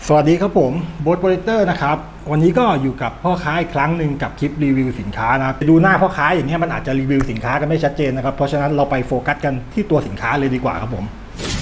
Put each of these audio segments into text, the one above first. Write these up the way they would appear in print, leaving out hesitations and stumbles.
สวัสดีครับผมโบ๊ทโปรเจคเตอร์นะครับวันนี้ก็อยู่กับพ่อค้าอีกครั้งหนึ่งกับคลิปรีวิวสินค้านะไปดูหน้าพ่อค้าอย่างเงี้ยมันอาจจะรีวิวสินค้ากันไม่ชัดเจนนะครับเพราะฉะนั้นเราไปโฟกัสกันที่ตัวสินค้าเลยดีกว่าครับผม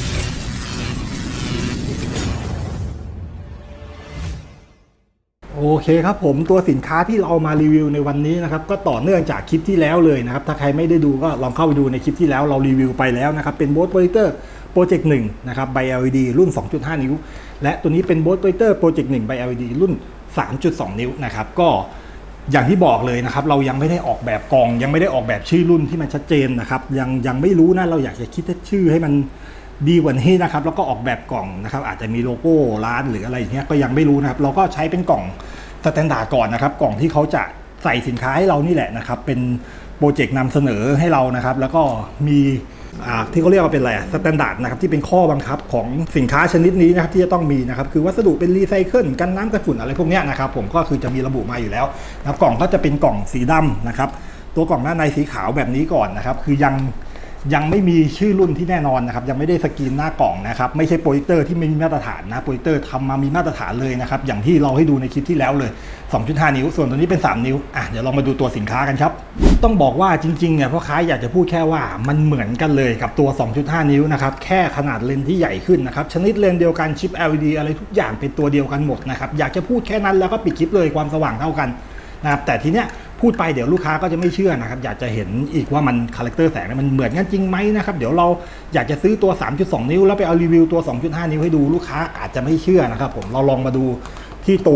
โอเคครับผมตัวสินค้าที่เรามารีวิวในวันนี้นะครับก็ต่อเนื่องจากคลิปที่แล้วเลยนะครับถ้าใครไม่ได้ดูก็ลองเข้าไปดูในคลิปที่แล้วเรารีวิวไปแล้วนะครับเป็นโบ๊ทโปรเจคเตอร์โปรเจกต์1นะครับใบ LED รุ่น 2.5 นิ้วและตัวนี้เป็นโบ๊ทโปรเจคเตอร์โปรเจกต์1ใบ LED รุ่น 3.2 นิ้วนะครับก็อย่างที่บอกเลยนะครับเรายังไม่ได้ออกแบบกล่องยังไม่ได้ออกแบบชื่อรุ่นที่มันชัดเจนนะครับยังไม่รู้นะเราอยากจะคิดชื่อให้มันดีกว่านี้นะครับแล้วก็ออกแบบกล่องนะครับอาจจะมีโลโก้ร้านหรืออะไรอย่างเงี้ยก็ยังไม่รู้นะครับเราก็ใช้เป็นกล่องสแตนดาร์ดก่อนนะครับกล่องที่เขาจะใส่สินค้าให้เรานี่แหละนะครับเป็นโปรเจกต์นำเสนอให้เรานะครับแล้วก็มีที่เขาเรียกว่าเป็นอะไรสแตนดาร์ดนะครับที่เป็นข้อบังคับของสินค้าชนิดนี้นะครับที่จะต้องมีนะครับคือวัสดุเป็นรีไซเคิลกันน้ำกันฝุ่นอะไรพวกนี้นะครับผมก็คือจะมีระบุมาอยู่แล้วนะครับกล่องก็จะเป็นกล่องสีดำนะครับตัวกล่องด้านในสีขาวแบบนี้ก่อนนะครับคือยังไม่มีชื่อรุ่นที่แน่นอนนะครับยังไม่ได้สกรีนหน้ากล่องนะครับไม่ใช่โปรเจคเตอร์ที่ไม่มีมาตรฐานนะโปรเจคเตอร์ทำมามีมาตรฐานเลยนะครับอย่างที่เราให้ดูในคลิปที่แล้วเลย 2.5 นิ้วส่วนตัวนี้เป็น3นิ้วเดี๋ยวเรามาดูตัวสินค้ากันครับต้องบอกว่าจริงๆเนี่ยพ่อค้าอยากจะพูดแค่ว่ามันเหมือนกันเลยกับตัว 2.5 นิ้วนะครับแค่ขนาดเลนส์ที่ใหญ่ขึ้นนะครับชนิดเลนส์เดียวกันชิป LED อะไรทุกอย่างเป็นตัวเดียวกันหมดนะครับอยากจะพูดแค่นั้นแล้วก็ปิดคลิปเลยความสว่างเท่ากันนะครับแต่ทีเนี้ยพูดไปเดี๋ยวลูกค้าก็จะไม่เชื่อนะครับอยากจะเห็นอีกว่ามันคาแรคเตอร์แสงมันเหมือนกันจริงไหมนะครับเดี๋ยวเราอยากจะซื้อตัว 3.2 นิ้วแล้วไปเอารีวิวตัว 2.5 นิ้วให้ดูลูกค้าอาจจะไม่เชื่อนะครับผมเราลองมาดูที่ตัว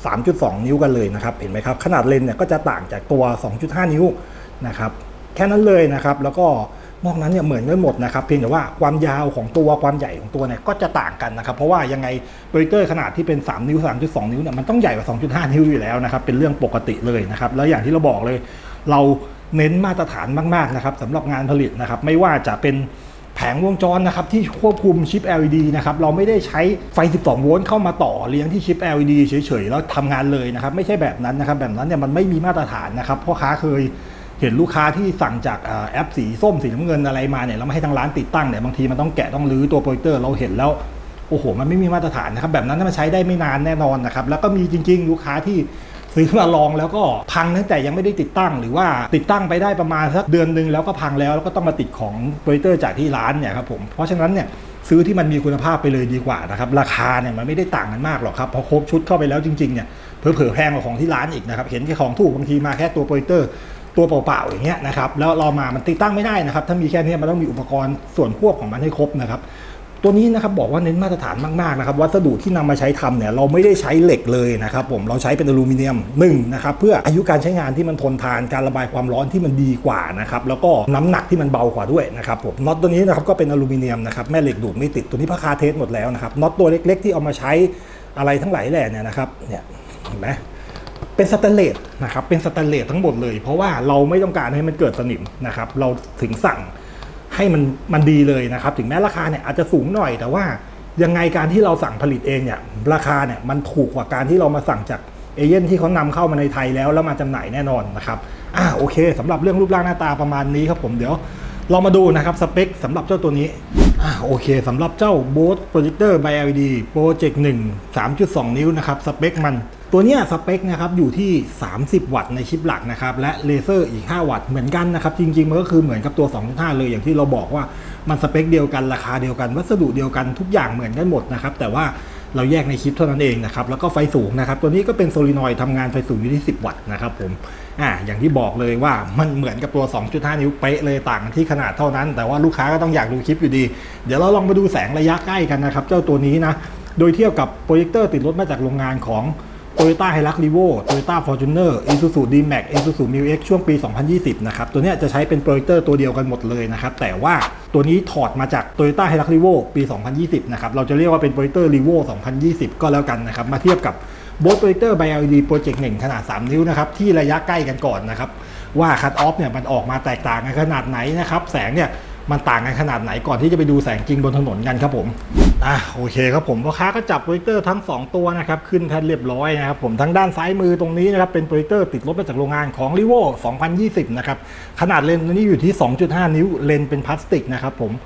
3.2 นิ้วกันเลยนะครับเห็นไหมครับขนาดเลนส์เนี่ยก็จะต่างจากตัว 2.5 นิ้วนะครับแค่นั้นเลยนะครับแล้วก็นอกนั้นเนี่ยเหมือนกันหมดนะครับเพียงแต่ว่าความยาวของตัวความใหญ่ของตัวเนี่ยก็จะต่างกันนะครับเพราะว่ายังไงโปรเจคเตอร์ขนาดที่เป็น3นิ้ว 3.2 นิ้วเนี่ยมันต้องใหญ่กว่า 2.5 นิ้วอยู่แล้วนะครับเป็นเรื่องปกติเลยนะครับแล้วอย่างที่เราบอกเลยเราเน้นมาตรฐานมากๆนะครับสำหรับงานผลิตนะครับไม่ว่าจะเป็นแผงวงจรนะครับที่ควบคุมชิป LED นะครับเราไม่ได้ใช้ไฟ 12 โวลต์เข้ามาต่อเลี้ยงที่ชิป LED เฉยๆแล้วทำงานเลยนะครับไม่ใช่แบบนั้นนะครับแบบนั้นเนี่ยมันไม่มีมาตรฐานนะครับพ่อค้าเคยเห็นลูกค้าที่สั่งจากแอปสีส้มสีน้ำเงินอะไรมาเนี่ยแล้วมาให้ทางร้านติดตั้งเนี่ยบางทีมันต้องแกะต้องรื้อตัวโปรเจคเตอร์เราเห็นแล้วโอ้โหมันไม่มีมาตรฐานนะครับแบบนั้นมันใช้ได้ไม่นานแน่นอนนะครับแล้วก็มีจริงๆลูกค้าที่ซื้อมาลองแล้วก็พังตั้งแต่ยังไม่ได้ติดตั้งหรือว่าติดตั้งไปได้ประมาณสักเดือนนึงแล้วก็พังแล้วก็ต้องมาติดของโปรเจคเตอร์จากที่ร้านเนี่ยครับผมเพราะฉะนั้นเนี่ยซื้อที่มันมีคุณภาพไปเลยดีกว่านะครับราคาเนี่ยมันไม่ได้ต่างกันมากหรอกครับพอครบชุดเข้าไปแล้วจริงๆเนี่ยเผลอๆแพงกว่าของที่ร้านอีกนะครับเห็นแค่ของถูกบางทีมาแค่ตัวโปรเจคเตอร์ตัวเปล่าๆอย่างเงี้ยนะครับแล้วเรามามันติดตั้งไม่ได้นะครับถ้ามีแค่นี้มันต้องมีอุปกรณ์ส่วนควบของมันให้ครบนะครับตัวนี้นะครับบอกว่าเน้นมาตรฐานมากๆนะครับวัสดุที่นำมาใช้ทำเนี่ยเราไม่ได้ใช้เหล็กเลยนะครับผมเราใช้เป็นอลูมิเนียมนะครับเพื่ออายุการใช้งานที่มันทนทานการระบายความร้อนที่มันดีกว่านะครับแล้วก็น้ำหนักที่มันเบากว่าด้วยนะครับผมน็อตตัวนี้นะครับก็เป็นอลูมิเนียมนะครับแม่เหล็กดูดไม่ติดตัวนี้พ่อค้าเทสหมดแล้วนะครับน็อตตัวเล็กๆที่เอามาใช้อะไรทั้งหลายแหล่เนี่ยนะครับเนี่ยเห็นไหมเป็นสแตนเลสนะครับเป็นสแตนเลสทั้งหมดเลยเพราะว่าเราไม่ต้องการให้มันเกิดสนิมนะครับเราถึงสั่งให้มันดีเลยนะครับถึงแม้ราคาเนี่ยอาจจะสูงหน่อยแต่ว่ายังไงการที่เราสั่งผลิตเองเนี่ยราคาเนี่ยมันถูกกว่าการที่เรามาสั่งจากเอเย่นที่เขานำเข้ามาในไทยแล้วมาจำหน่ายแน่นอนนะครับโอเคสำหรับเรื่องรูปร่างหน้าตาประมาณนี้ครับผมเดี๋ยวเรามาดูนะครับสเปคสำหรับเจ้าตัวนี้โอเคสำหรับเจ้าโบ๊ทโปรเจคเตอร์ใบ LED โปรเจกต์ 1 3.2 นิ้วนะครับสเปคมันตัวนี้สเปคนะครับอยู่ที่30 วัตต์ในชิปหลักนะครับและเลเซอร์อีก5 วัตต์เหมือนกันนะครับจริงๆมันก็คือเหมือนกับตัว 2.5 เลยอย่างที่เราบอกว่ามันสเปคเดียวกันราคาเดียวกันวัสดุเดียวกันทุกอย่างเหมือนกันหมดนะครับแต่ว่าเราแยกในคลิปเท่านั้นเองนะครับแล้วก็ไฟสูงนะครับตัวนี้ก็เป็นโซลินอยด์ทำงานไฟสูงอยู่ที่10 วัตต์นะครับผมอย่างที่บอกเลยว่ามันเหมือนกับตัว 2.5 นิ้วเป๊ะเลยต่างที่ขนาดเท่านั้นแต่ว่าลูกค้าก็ต้องอยากดูคลิปอยู่ดีเดี๋ยวเราลองมาดูแสงระยะใกล้กันนะครับเจ้าตัวนี้นะโดยเทียบกับโปรเจคเตอร์ติดรถมาจากโรงงานของToyota Hilux Revo Toyota Fortuner Isuzu D-Max Isuzu Mu-X ช่วงปี 2020 นะครับตัวนี้จะใช้เป็นโปรเจคเตอร์ตัวเดียวกันหมดเลยนะครับแต่ว่าตัวนี้ถอดมาจาก Toyota Hilux Revo ปี 2020 นะครับเราจะเรียกว่าเป็นโปรเจคเตอร์ Revo 2020 ก็แล้วกันนะครับมาเทียบกับโบ๊ทโปรเจคเตอร์ Bio LED โปรเจกต์ 1 ขนาด 3 นิ้วนะครับที่ระยะใกล้กันก่อนนะครับว่าคัทออฟเนี่ยมันออกมาแตกต่างกันขนาดไหนนะครับแสงเนี่ยมันต่างกันขนาดไหนก่อนที่จะไปดูแสงจริงบนถนนกันครับผมโอเคครับผมพ่อค้าก็จับโปรเจคเตอร์ทั้ง2ตัวนะครับขึ้นแท่นเรียบร้อยนะครับผมทั้งด้านซ้ายมือตรงนี้นะครับเป็นโปรเจคเตอร์ติดรถมาจากโรงงานของ Revo 2020 นะครับขนาดเลนส์นี้อยู่ที่ 2.5 นิ้วเลนส์เป็นพลาสติกนะครับผม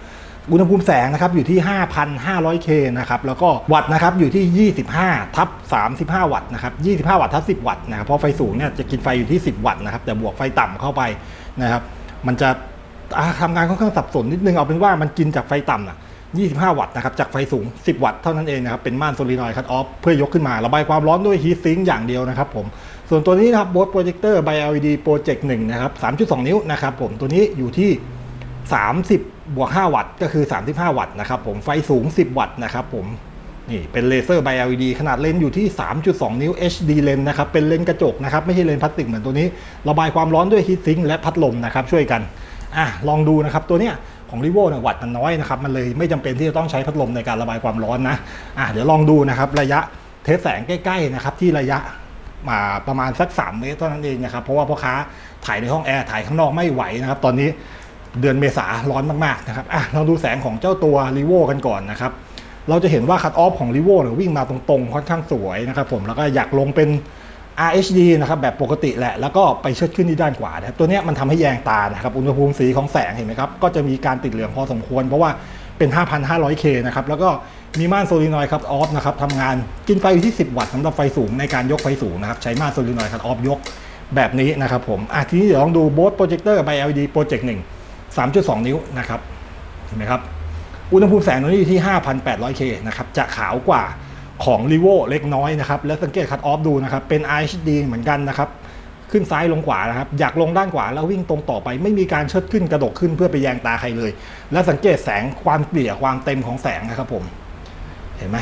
อุณหภูมิแสงนะครับอยู่ที่ 5,500K นะครับแล้วก็วัตต์นะครับอยู่ที่25/35 วัตต์นะครับ25 วัตต์ทับ10 วัตต์นะครับเพราะไฟสูงเนี่ยจะกินไฟอยู่ที่10 วัตต์นะครับแต่บวกไฟต่ำเข้าไปนะครับมันจะทำงานค่อนข้างสับสนนิดนึงเอาเป็นว่ามันกินจากไฟต่ำนะ25 วัตต์นะครับจากไฟสูง10 วัตต์เท่านั้นเองนะครับเป็นม่านโซลีนอยด์คัตออฟเพื่อยกขึ้นมาระบายความร้อนด้วยฮีทซิงค์อย่างเดียวนะครับผมส่วนตัวนี้นะครับโบสโปรเจคเตอร์ BioLED Project 1นะครับ 3.2 นิ้วนะครับผมตัวนี้อยู่ที่30+5 วัตต์ก็คือ 35 วัตต์นะครับผมไฟสูง10 วัตต์นะครับผมนี่เป็นเลเซอร์ BioLED ขนาดเลนส์อยู่ที่ 3.2 นิ้ว HD เลนส์นะครับเป็นเลนส์กระจกนะครับไม่ใช่เลนส์พลาสติกเหมือนตัวนี้ระบายความร้อนด้วยฮีทซิงค์และพัดลมนะครับช่วยกันลองดูนะครับตัวเนี้ยของ Rivo เนี่ยวัตต์มันน้อยนะครับมันเลยไม่จำเป็นที่จะต้องใช้พัดลมในการระบายความร้อนนะเดี๋ยวลองดูนะครับระยะเทสแสงใกล้ๆนะครับที่ระยะมาประมาณสัก3 เมตรเท่านั้นเองนะครับเพราะว่าพ่อค้าถ่ายในห้องแอร์ถ่ายข้างนอกไม่ไหวนะครับตอนนี้เดือนเมษาร้อนมากๆนะครับเราดูแสงของเจ้าตัว Rivo กันก่อนนะครับเราจะเห็นว่าคัตออฟของ Rivo เนี่ยวิ่งมาตรงๆค่อนข้างสวยนะครับผมแล้วก็อยากลงเป็น RHD นะครับแบบปกติแหละแล้วก็ไปเชิดขึ้นที่ด้านขวานะครับตัวนี้มันทำให้แยงตานะครับอุณหภูมิสีของแสงเห็นไหมครับก็จะมีการติดเหลืองพอสมควรเพราะว่าเป็น 5,500K นะครับแล้วก็มีม่านโซลีนอยด์คัตออฟนะครับทำงานกินไฟอยู่ที่10 วัตต์สำหรับไฟสูงในการยกไฟสูงนะครับใช้ม่านโซลีนอยด์คัตออฟยกแบบนี้นะครับผมทีนี้เดี๋ยวลองดูโบสโปรเจคเตอร์ BioLED Project 1 3.2 นิ้วนะครับเห็นไหมครับอุณหภูมิแสงตรงนี้อยู่ที่ 5,800K นะครับจะขาวกว่าของ Rivo เล็กน้อยนะครับแล้วสังเกตคัตออฟดูนะครับเป็น RHD เหมือนกันนะครับขึ้นซ้ายลงขวานะครับอยากลงด้านขวาแล้ววิ่งตรงต่อไปไม่มีการเชิดขึ้นกระดกขึ้นเพื่อไปแยงตาใครเลยและสังเกตแสงความเกลี่ยความเต็มของแสงนะครับผมเห็นไหม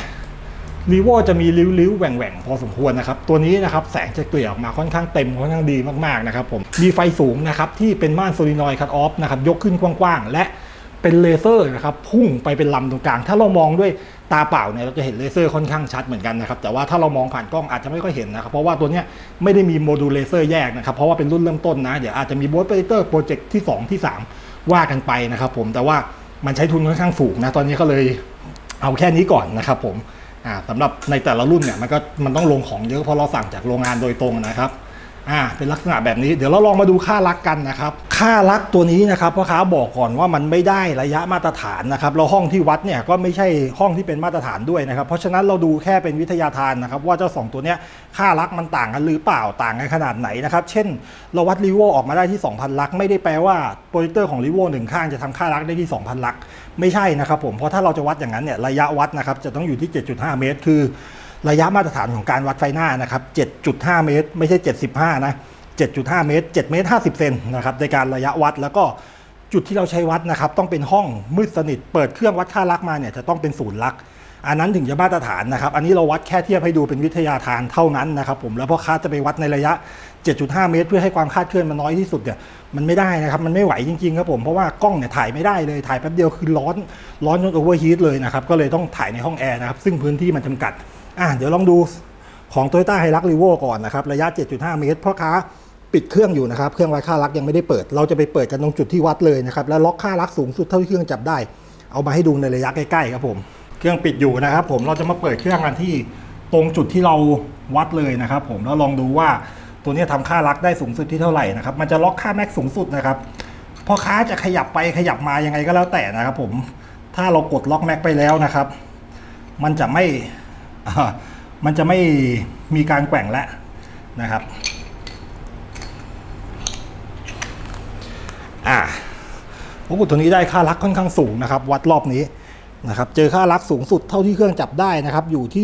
Rivo จะมีริ้วๆแหว่งๆพอสมควรนะครับตัวนี้นะครับแสงจะเกลี่ยออกมาค่อนข้างเต็มค่อนข้างดีมากๆนะครับผมมีไฟสูงนะครับที่เป็นม่านโซลีนอยด์คัตออฟนะครับยกขึ้นกว้างๆและเป็นเลเซอร์นะครับพุ่งไปเป็นลำตรงกลางถ้าเรามองด้วยตาเปล่าเนี่ยเราจะเห็นเลเซอร์ค่อนข้างชัดเหมือนกันนะครับแต่ว่าถ้าเรามองผ่านกล้องอาจจะไม่ค่อยเห็นนะครับเพราะว่าตัวนี้ไม่ได้มีโมดูลเลเซอร์แยกนะครับเพราะว่าเป็นรุ่นเริ่มต้นนะเดี๋ยวอาจจะมีโบสโปรเจคเตอร์โปรเจกต์ที่2ที่3ว่ากันไปนะครับผมแต่ว่ามันใช้ทุนค่อนข้างสูงนะตอนนี้ก็เลยเอาแค่นี้ก่อนนะครับผมสำหรับในแต่ละรุ่นเนี่ยมันต้องลงของเยอะเพราะเราสั่งจากโรงงานโดยตรงนะครับเป็นลักษณะแบบนี้เดี๋ยวเราลองมาดูค่าลักกันนะครับค่าลักตัวนี้นะครับพ่อค้าบอกก่อนว่ามันไม่ได้ระยะมาตรฐานนะครับเราห้องที่วัดเนี่ยก็ไม่ใช่ห้องที่เป็นมาตรฐานด้วยนะครับเพราะฉะนั้นเราดูแค่เป็นวิทยาทานนะครับว่าเจ้า2ตัวเนี้ยค่าลักมันต่างกันหรือเปล่าต่างกันขนาดไหนนะครับเช่นเราวัด Rivo ออกมาได้ที่ 2,000 ลักไม่ได้แปลว่าโปรเจคเตอร์ของ Rivo 1 ข้างจะทำค่าลักได้ที่ 2,000 ลักไม่ใช่นะครับผมเพราะถ้าเราจะวัดอย่างนั้นเนี่ยระยะวัดนะครับจะต้องอยู่ที่ 7.5 เมตรคือระยะมาตรฐานของการวัดไฟหน้านะครับ 7.5 เมตรไม่ใช่75นะ7.5 เมตร7 เมตร 50 เซนนะครับในการระยะวัดแล้วก็จุดที่เราใช้วัดนะครับต้องเป็นห้องมืดสนิทเปิดเครื่องวัดค่าลักมาเนี่ยจะต้องเป็น0 ลักอันนั้นถึงจะมาตรฐานนะครับอันนี้เราวัดแค่เทียบให้ดูเป็นวิทยาทานเท่านั้นนะครับผมแล้วพอค้าจะไปวัดในระยะ 7.5 เมตรเพื่อให้ความคาดเคลื่อนมันน้อยที่สุดเนี่ยมันไม่ได้นะครับมันไม่ไหวจริงๆครับผมเพราะว่ากล้องเนี่ยถ่ายไม่ได้เลยถ่ายแป๊บเดียวคือร้อนจนโอเวอร์ฮีทเลยนะครับก็เลยต้องถ่ายในห้องแอร์นะครับซึ่งพื้นที่มันจำกัดเดี๋ยวลองดูของ Toyota Hilux Revo ก่อนนะครับระยะ 7.5 เมตรพ่อค้าปิดเครื่องอยู่นะครับเครื่องวัดค่าลักยังไม่ได้เปิดเราจะไปเปิดกันตรงจุดที่วัดเลยนะครับแล้วล็อกค่าลักสูงสุดเท่าที่เครื่องจับได้เอามาให้ดูในระยะใกล้ๆครับผมเครื่องปิดอยู่นะครับผมเราจะมาเปิดเครื่องกันที่ตรงจุดที่เราวัดเลยนะครับผมแล้วลองดูว่าตัวนี้ทำค่าลักได้สูงสุดที่เท่าไหร่นะครับมันจะล็อกค่าแม็กสูงสุดนะครับพ่อค้าจะขยับไปขยับมายังไงก็แล้วแต่นะครับผมถ้าเรากดล็อกแม็กไปแล้วนะครับมันจะไม่มีการแกว่งแล้วนะครับผมกดตัวนี้ได้ค่าลักค่อนข้างสูงนะครับวัดรอบนี้นะครับเจอค่าลักสูงสุดเท่าที่เครื่องจับได้นะครับอยู่ที่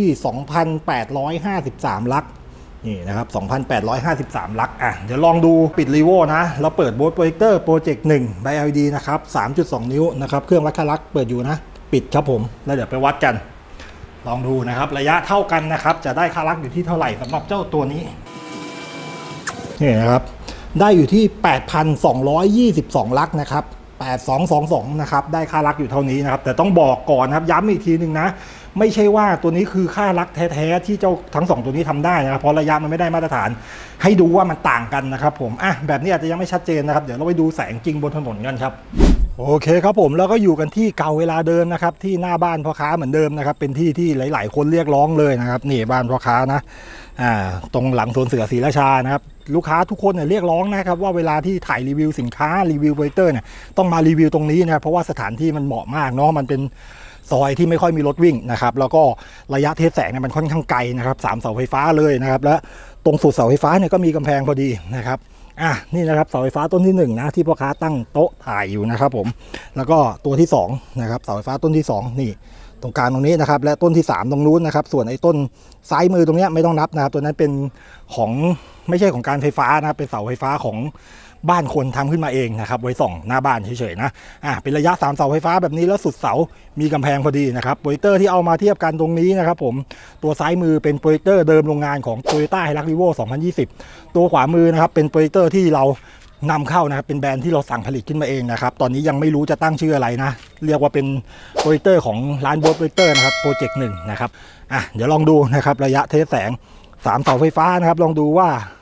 2,853 ลักนี่นะครับ 2,853 ลักเดี๋ยวลองดูปิด Rivo นะเราเปิดโบสโปรเจคเตอร์โปรเจกต์1 BioLED นะครับ 3.2 นิ้วนะครับเครื่องวัดค่าลักเปิดอยู่นะปิดครับผมแล้วเดี๋ยวไปวัดกันลองดูนะครับระยะเท่ากันนะครับจะได้ค่าลักอยู่ที่เท่าไหร่สำหรับเจ้าตัวนี้นี่นะครับได้อยู่ที่ 8,222 ลักนะครับ8222นะครับได้ค่าลักอยู่เท่านี้นะครับแต่ต้องบอกก่อนนะครับย้ำอีกทีหนึ่งนะไม่ใช่ว่าตัวนี้คือค่าลักแท้ๆที่เจ้าทั้ง2ตัวนี้ทำได้นะครับเพราะระยะมันไม่ได้มาตรฐานให้ดูว่ามันต่างกันนะครับผมแบบนี้อาจจะยังไม่ชัดเจนนะครับเดี๋ยวเราไปดูแสงจริงบนถนนกันครับโอเคครับผมแล้วก็อยู่กันที่เก่าเวลาเดิมนะครับที่หน้าบ้านพ่อค้าเหมือนเดิมนะครับเป็นที่ที่หลายๆคนเรียกร้องเลยนะครับนี่บ้านพ่อค้านะตรงหลังสวนเสือศรีราชานะครับลูกค้าทุกคนเนี่ยเรียกร้องนะครับว่าเวลาที่ถ่ายรีวิวสินค้ารีวิวโปรเจคเตอร์เนี่ยต้องมารีวิวตรงนี้นะครับเพราะว่าสถานที่มันเหมาะมากเนาะมันเป็นซอยที่ไม่ค่อยมีรถวิ่งนะครับแล้วก็ระยะเทสแสงเนี่ยมันค่อนข้างไกลนะครับ3 เสาไฟฟ้าเลยนะครับและตรงสุดเสาไฟฟ้าเนี่ยก็มีกำแพงพอดีนะครับนี่นะครับเสาไฟฟ้าต้นที่1นะที่พ่อค้าตั้งโต๊ะถ่ายอยู่นะครับผมแล้วก็ตัวที่2นะครับเสาไฟฟ้าต้นที่2นี่ตรงกลางตรงนี้นะครับและต้นที่3ตรงนู้นนะครับส่วนไอ้ต้นซ้ายมือตรงนี้ไม่ต้องนับนะครับตัวนั้นเป็นของไม่ใช่ของการไฟฟ้านะครับเป็นเสาไฟฟ้าของบ้านคนทำขึ้นมาเองนะครับไว้ส่องหน้าบ้านเฉยๆนะเป็นระยะ3 เสาไฟฟ้าแบบนี้แล้วสุดเสามีกำแพงพอดีนะครับโปรเจคเตอร์ที่เอามาเทียบกันตรงนี้นะครับผมตัวซ้ายมือเป็นโปรเจคเตอร์เดิมโรงงานของ Toyota Hilux Revo 2020ตัวขวามือนะครับเป็นโปรเจคเตอร์ที่เรานำเข้านะครับเป็นแบรนด์ที่เราสั่งผลิตขึ้นมาเองนะครับตอนนี้ยังไม่รู้จะตั้งชื่ออะไรนะเรียกว่าเป็นโปรเจคเตอร์ของร้านโบสโปรเจคเตอร์นะครับโปรเจกต์1นะครับเดี๋ยวลองดูนะครับระยะเทสแสง3 เสาไฟฟ้านะครับลองดูว่า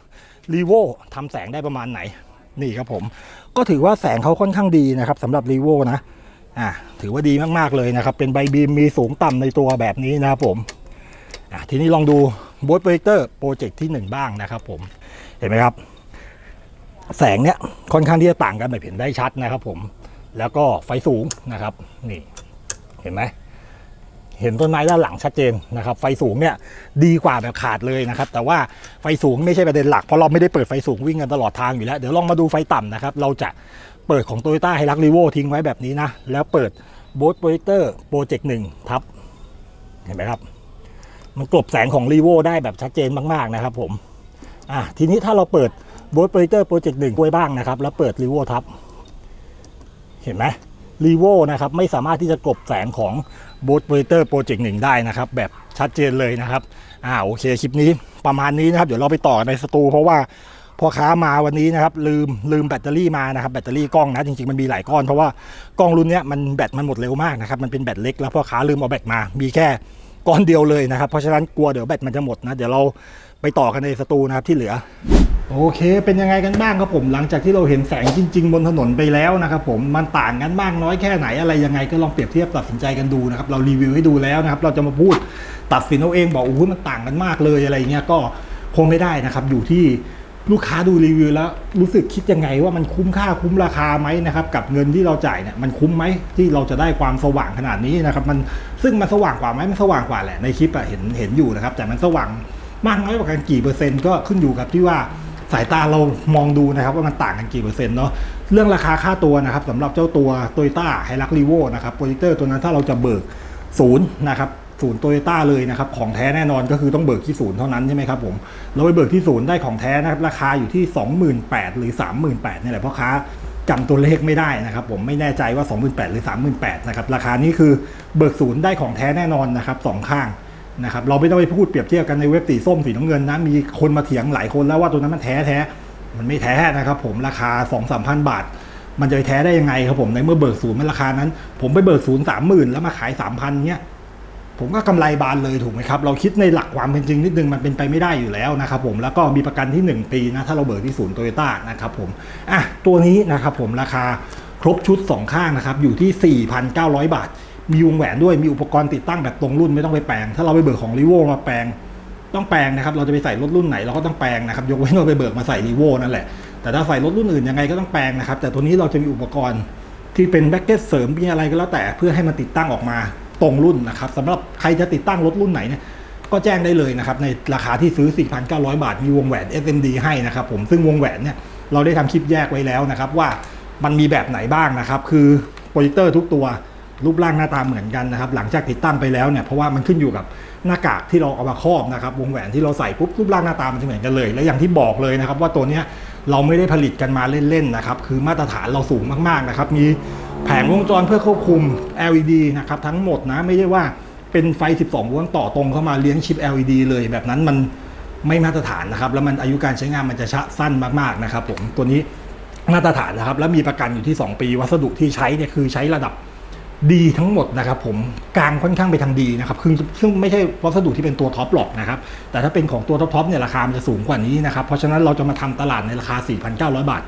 Revo ทำแสงได้ประมาณไหนนี่ครับผมก็ถือว่าแสงเขาค่อนข้างดีนะครับสำหรับ Revo นะถือว่าดีมากๆเลยนะครับเป็นใบบีมมีสูงต่ำในตัวแบบนี้นะครับผมทีนี้ลองดูโบสโปรเจคเตอร์โปรเจกต์ที่1บ้างนะครับผมเห็นไหมครับแสงเนี้ยค่อนข้างที่จะต่างกันแบบเห็นได้ชัดนะครับผมแล้วก็ไฟสูงนะครับนี่เห็นไหมเห็นต้นไม้ด้านหลังชัดเจนนะครับไฟสูงเนี่ยดีกว่าแบบขาดเลยนะครับแต่ว่าไฟสูงไม่ใช่ประเด็นหลักเพราะเราไม่ได้เปิดไฟสูงวิ่งกันตลอดทางอยู่แล้วเดี๋ยวลองมาดูไฟต่ำนะครับเราจะเปิดของ Toyota Hilux Revo ทิ้งไว้แบบนี้นะแล้วเปิด Bose Projector Project 1ทับเห็นไหมครับมันกลบแสงของ Revo ได้แบบชัดเจนมากๆนะครับผมทีนี้ถ้าเราเปิด Bose Projector Project 1ไว้บ้างนะครับแล้วเปิด Revo ทับเห็นไหม Revo นะครับไม่สามารถที่จะกลบแสงของ Bose Projector Project 1ได้นะครับแบบชัดเจนเลยนะครับโอเคคลิปนี้ประมาณนี้นะครับเดี๋ยวเราไปต่อในสตูเพราะว่าพ่อค้ามาวันนี้นะครับลืมแบตเตอรี่มานะครับแบตเตอรี่กล้องนะจริงๆมันมีหลายก้อนเพราะว่ากล้องรุ่นนี้มันแบตมันหมดเร็วมากนะครับมันเป็นแบตเล็กแล้วพ่อค้าลืมเอาแบตมามีแค่ก้อนเดียวเลยนะครับเพราะฉะนั้นกลัวเดี๋ยวแบตมันจะหมดนะเดี๋ยวเราไปต่อกันในสตูนะครับที่เหลือโอเคเป็นยังไงกันบ้างครับผมหลังจากที่เราเห็นแสงจริงๆบนถนนไปแล้วนะครับผมมันต่างกันมากน้อยแค่ไหนอะไรยังไงก็ลองเปรียบเทียบตัดสินใจกันดูนะครับเรารีวิวให้ดูแล้วนะครับเราจะมาพูดตัดสินเอาเองบอกโอ้โหมันต่างกันมากเลยอะไรเงี้ยก็คงไม่ได้นะครับอยู่ที่ลูกค้าดูรีวิวแล้วรู้สึกคิดยังไงว่ามันคุ้มค่าคุ้มราคาไหมนะครับกับเงินที่เราจ่ายเนี่ยมันคุ้มไหมที่เราจะได้ความสว่างขนาดนี้นะครับมันซึ่งมันสว่างกว่าไหมมันสว่างกว่าแหละในคลิปเห็นอยู่นะครับแต่มันสว่างมากน้อยกว่ากันกี่เปอร์เซ็นต์ก็ขึ้นอยู่กับที่ว่าสายตาเรามองดูนะครับว่ามันต่างกันกี่เปอร์เซ็นต์เนาะเรื่องราคาค่าตัวนะครับสำหรับเจ้าตัว Toyota Hilux Revo นะครับโปรเจคเตอร์ตัวนั้นถ้าเราจะเบิกศูนย์นะครับศูนย์โตโยต้าเลยนะครับของแท้แน่นอนก็คือต้องเบิกที่ศูนย์เท่านั้นใช่ไหมครับผมเราไปเบิกที่ศูนย์ได้ของแท้นะครับราคาอยู่ที่ 28,000 หรือ 38,000 นี่แหละพ่อค้าจำตัวเลขไม่ได้นะครับผมไม่แน่ใจว่า 28,000 หรือ 38,000 นะครับราคานี้คือเบิกศูนย์ได้ของแท้แน่นอนนะครับ2ข้างนะครับเราไม่ต้องไปพูดเปรียบเทียบกันในเว็บสีส้มสีน้ำเงินนะมีคนมาเถียงหลายคนแล้วว่าตัวนั้นมันแท้มันไม่แท้นะครับผมราคา 2-3,000 บาทมันจะไปแท้ได้ยังไงครับผมในเมื่อเบิกศูนย์มันราคานั้นผมไปเบิกศูนย์ 30,000 แล้วมาขาย 3,000 เนี้ยผมก็กำไรบานเลยถูกไหมครับเราคิดในหลักความเป็นจริงนิดนึงมันเป็นไปไม่ได้อยู่แล้วนะครับผมแล้วก็มีประกันที่1 ปีนะถ้าเราเบิกที่ศูนย์โตโยต้านะครับผมตัวนี้นะครับผมราคาครบชุด2ข้างนะครับอยู่ที่ 4,900 บาทมีวงแหวนด้วยมีอุปกรณ์ติดตั้งแบบตรงรุ่นไม่ต้องไปแปลงถ้าเราไปเบิกของ Revo มาแปลงต้องแปลงนะครับเราจะไปใส่รถรุ่นไหนเราก็ต้องแปลงนะครับยกเว้นเราไปเบิกมาใส่ Revo นั่นแหละแต่ถ้าใส่รถรุ่นอื่นยังไงก็ต้องแปลงนะครับแต่ตัวนี้เราจะมีอุปกรณ์ที่เป็นแบ็กเก็ตเสริมมีอะไรก็แล้วแต่เพื่อให้มันติดตั้งออกมาตรงรุ่นนะครับสำหรับใครจะติดตั้งรถรุ่นไหนเนี่ยก็แจ้งได้เลยนะครับในราคาที่ซื้อ 4,900 บาทมีวงแหวน SMD ให้นะครับผมซึ่งวงแหวนเนี่ยเราได้ทำคลิปแยกไว้แล้วนะครับว่ามันมีแบบไหนบ้างนะครับคือโปรเจคเตอร์ทุกตัวรูปร่างหน้าตาเหมือนกันนะครับหลังจากติดตั้งไปแล้วเนี่ยเพราะว่ามันขึ้นอยู่กับหน้ากากที่เราเอามาครอบนะครับวงแหวนที่เราใส่ปุ๊บรูปร่างหน้าตามันจะเหมือนกันเลยและอย่างที่บอกเลยนะครับว่าตัวเนี้ยเราไม่ได้ผลิตกันมาเล่นๆนะครับคือมาตรฐานเราสูงมากๆนะครับมีแผงวงจรเพื่อควบคุม LED นะครับทั้งหมดนะไม่ใช่ว่าเป็นไฟ12โวลต์ต่อตรงเข้ามาเลี้ยงชิป LED เลยแบบนั้นมันไม่มาตรฐานนะครับแล้วมันอายุการใช้งานมันจะสั้นมากๆนะครับผมตัวนี้มาตรฐานนะครับแล้วมีประกันอยู่ที่2 ปีวัสดุที่ใช้เนี่ยคือใช้ระดับดีทั้งหมดนะครับผมกลางค่อนข้างไปทางดีนะครับซึ่งไม่ใช่วัสดุที่เป็นตัวท็อปหรอกนะครับแต่ถ้าเป็นของตัวท็อปเนี่ยราคามันจะสูงกว่านี้นะครับเพราะฉะนั้นเราจะมาทำตลาดในราคา 4,900 บาท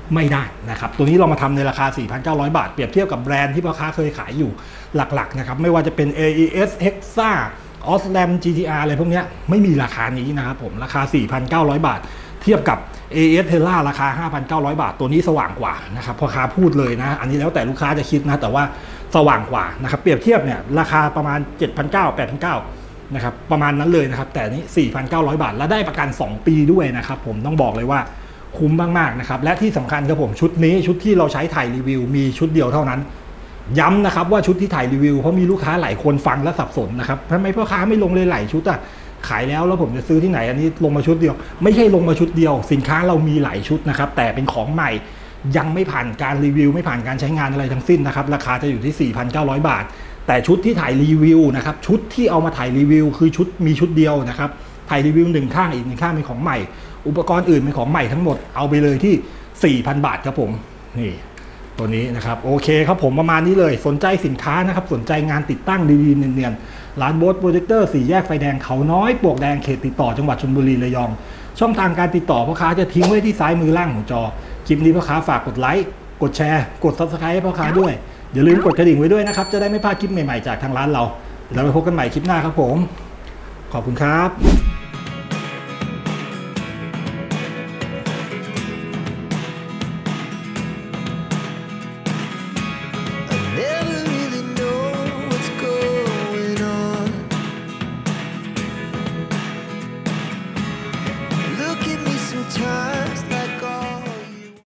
ไม่ได้นะครับตัวนี้เรามาทำในราคา 4,900 บาทเปรียบเทียบกับแบรนด์ที่พ่อค้าเคยขายอยู่หลักๆนะครับไม่ว่าจะเป็น AES Hexa Osram GTR อะไรพวกนี้ไม่มีราคานี้นะครับผมราคา 4,900 บาทเทียบกับ AES Tella ราคา 5,900 บาทตัวนี้สว่างกว่านะครับพ่อค้าพูดเลยนะอันนี้แล้วแต่ลูกค้าจะคิดนะแต่ว่าสว่างกว่านะครับเปรียบเทียบเนี่ยราคาประมาณ 7,900 8,900 นะครับประมาณนั้นเลยนะครับแต่นี้ 4,900 บาทและได้ประกัน 2 ปีด้วยนะครับผมต้องบอกเลยว่าคุ้มมากๆนะครับและที่สำคัญครับผมชุดนี้ชุดที่เราใช้ถ่ายรีวิวมีชุดเดียวเท่านั้นย้ำนะครับว่าชุดที่ถ่ายรีวิวเพราะมีลูกค้าหลายคนฟังและสับสนนะครับทำไมพ่อค้าไม่ลงเลยหลายชุดอ่ะขายแล้วผมจะซื้อที่ไหนอันนี้ลงมาชุดเดียวไม่ใช่ลงมาชุดเดียวสินค้าเรามีหลายชุดนะครับแต่เป็นของใหม่ยังไม่ผ่านการรีวิวไม่ผ่านการใช้งานอะไรทั้งสิ้นนะครับราคาจะอยู่ที่ 4,900 บาทแต่ชุดที่ถ่ายรีวิวนะครับชุดที่เอามาถ่ายรีวิวคือชุดมีชุดเดียวนะครับถ่ายรีวิว1ข้างอีก1ข้างเป็นของใหม่อุปกรณ์อื่นเป็นของใหม่ทั้งหมดเอาไปเลยที่ 4,000 บาทครับผมนี่ตัวนี้นะครับโอเคครับผมประมาณนี้เลยสนใจสินค้านะครับสนใจงานติดตั้งดีๆเนียนๆร้านโบ๊ทโปรเจคเตอร์4 แยกไฟแดงเขาน้อยปลวกแดงเขตติดต่อจังหวัดชลบุรีระยองช่องทางการติดต่อพ่อค้าจะทิ้งไว้ที่ซ้ายมือล่างของจอคลิปนี้พ่อค้าฝากกดไลค์กดแชร์กด Subscribe ให้พ่อค้าด้วยอย่าลืมกดกระดิ่งไว้ด้วยนะครับจะได้ไม่พลาดคลิปใหม่ๆจากทางร้านเราแล้วไปพบกันใหม่คลิปหน้าครับผมขอบคุณครับ